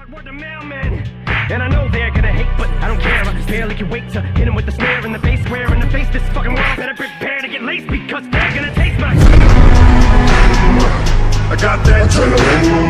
Word the mailman. And I know they're gonna hate, but I don't care. I barely can wait to hit him with the snare in the face, square in the face. This fucking world better prepare to get laced because they're gonna taste my. I got that adrenaline.